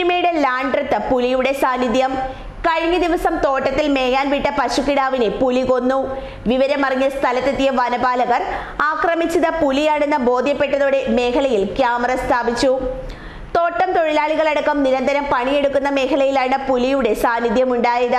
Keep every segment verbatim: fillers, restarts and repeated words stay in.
പീരുമേട് ലാൻഡ്രത്ത് പുലിയുടെ സാന്നിധ്യം. കഴിഞ്ഞ ദിവസം തോട്ടത്തിൽ മേയാൻ വിട്ട പശുക്കിടാവിനെ പുലി കൊന്നു. വിവരമറിഞ്ഞ സ്ഥലത്തെത്തിയ വനപാലകർ ആക്രമിച്ചത് പുലിയാണെന്ന് ബോധ്യപ്പെട്ടതോടെ മേഖലയിൽ ക്യാമറ സ്ഥാപിച്ചു. തോട്ടം തൊഴിലാളികളടക്കം നിരന്തരം പണിയെടുക്കുന്ന മേഖലയിലാണ് പുലിയുടെ സാന്നിധ്യമുണ്ടായത്.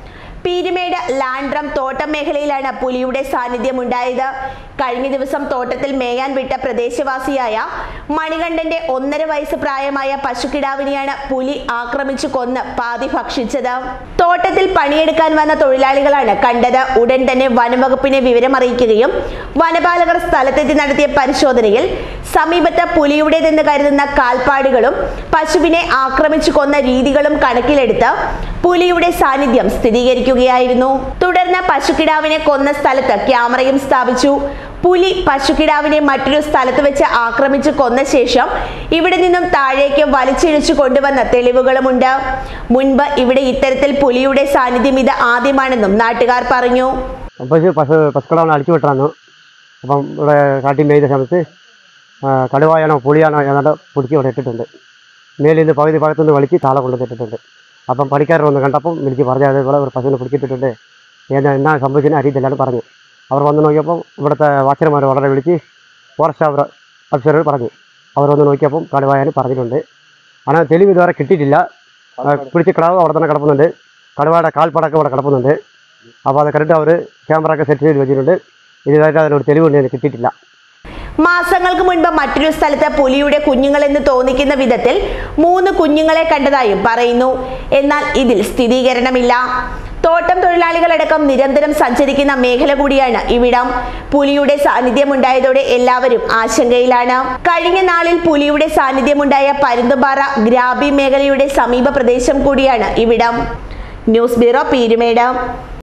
പീരുമേട് ലാൻഡ്രം തോട്ടം മേഖലയിലാണ് പുലിയുടെ സാന്നിധ്യമുണ്ടായത്. കഴിഞ്ഞ ദിവസം തോട്ടത്തിൽ മേയാൻ വിട്ട പ്രദേശവാസിയായ മണികണ്ഠന്റെ ഒന്നര വയസ്സ് പ്രായമായ പശുക്കിടാവിനെയാണ് പുലി ആക്രമിച്ചു കൊന്ന് പാതി ഭക്ഷിച്ചത്. തോട്ടത്തിൽ പണിയെടുക്കാൻ വന്ന തൊഴിലാളികളാണ് കണ്ടത്. ഉടൻ തന്നെ വനംവകുപ്പിനെ വിവരമറിയിക്കുകയും വനപാലകർ സ്ഥലത്തെത്തി നടത്തിയ പരിശോധനയിൽ സമീപത്ത് പുലിയുടേതെന്ന് കരുതുന്ന കാൽപ്പാടുകളും പശുവിനെ ആക്രമിച്ചു കൊന്ന രീതികളും കണക്കിലെടുത്ത് പുലിയുടെ സാന്നിധ്യം സ്ഥിരീകരിക്കുകയായിരുന്നു. തുടർന്ന് പശുക്കിടാവിനെ കൊന്ന സ്ഥലത്ത് ക്യാമറയും സ്ഥാപിച്ചു. പുലി പശുക്കിടാവിനെ മറ്റൊരു സ്ഥലത്ത് വെച്ച് ആക്രമിച്ചു കൊന്ന ശേഷം ഇവിടെ നിന്നും താഴേക്ക് വലിച്ചിഴിച്ചു കൊണ്ടുവന്ന തെളിവുകളുമുണ്ട്. മുൻപ് ഇവിടെ ഇത്തരത്തിൽ പുലിയുടെ സാന്നിധ്യം ഇത് ആദ്യമാണെന്നും നാട്ടുകാർ പറഞ്ഞു. പശു പശു പശുക്കിടാവിനെ അടിച്ചു വിട്ടാണ്. അപ്പം ഇവിടെ കാട്ടി മേയ്ത സമയത്ത് കടുവായാണോ പുലിയാണോ ഏതാണ്ട് പിടിച്ച് ഇവിടെ ഇട്ടിട്ടുണ്ട്. മേലിൽ നിന്ന് പകുതി ഭാഗത്തുനിന്ന് വലിച്ച് താളെ കൊണ്ടുവന്നിട്ടുണ്ട്. അപ്പം പണിക്കാർ വന്ന് കണ്ടപ്പം വിളിച്ച് പറഞ്ഞാൽ അതേപോലെ ഒരു പശുവിനെ പിടിച്ചിട്ടിട്ടുണ്ട്, എന്നാ എന്നാ സംഭവിച്ചതിന് അറിയത്തില്ലാണ്ട് പറഞ്ഞു. അവർ വന്ന് നോക്കിയപ്പം ഇവിടുത്തെ വാച്ചർമാർ വളരെ വിളിച്ച് ഫോറസ്റ്റ് ഓഫീസറുകൾ പറഞ്ഞു. അവർ വന്ന് നോക്കിയപ്പം കടുവായാലും പറഞ്ഞിട്ടുണ്ട്. ஆனால் തെളിവ് ഇതുവരെ കിട്ടിയിട്ടില്ല. പിടിച്ച കിടാവ് അവിടെ തന്നെ കിടപ്പുന്നുണ്ട്. കടുവയുടെ കാൽപ്പടക്കം ഇവിടെ കിടപ്പുന്നുണ്ട്. അപ്പോൾ അത് കണ്ടിട്ട് അവർ ക്യാമറ ഒക്കെ സെറ്റ് ചെയ്ത് വെച്ചിട്ടുണ്ട്. ഇതായിട്ട് അതിനൊരു തെളിവുണ്ട് കിട്ടിയിട്ടില്ല. മാസങ്ങൾക്ക് മുൻപ് മറ്റൊരു സ്ഥലത്ത് പുലിയുടെ കുഞ്ഞുങ്ങളെന്ന് തോന്നിക്കുന്ന വിധത്തിൽ മൂന്ന് കുഞ്ഞുങ്ങളെ കണ്ടതായും പറയുന്നു. എന്നാൽ ഇതിൽ സ്ഥിരീകരണമില്ല. തോട്ടം തൊഴിലാളികളടക്കം നിരന്തരം സഞ്ചരിക്കുന്ന മേഖല കൂടിയാണ് ഇവിടം. പുലിയുടെ സാന്നിധ്യമുണ്ടായതോടെ എല്ലാവരും ആശങ്കയിലാണ്. കഴിഞ്ഞ നാളിൽ പുലിയുടെ സാന്നിധ്യമുണ്ടായ പരുന്തുംപാറ ഗ്രാബി മേഖലയുടെ സമീപ പ്രദേശം കൂടിയാണ് ഇവിടം. News bureau, Peermade.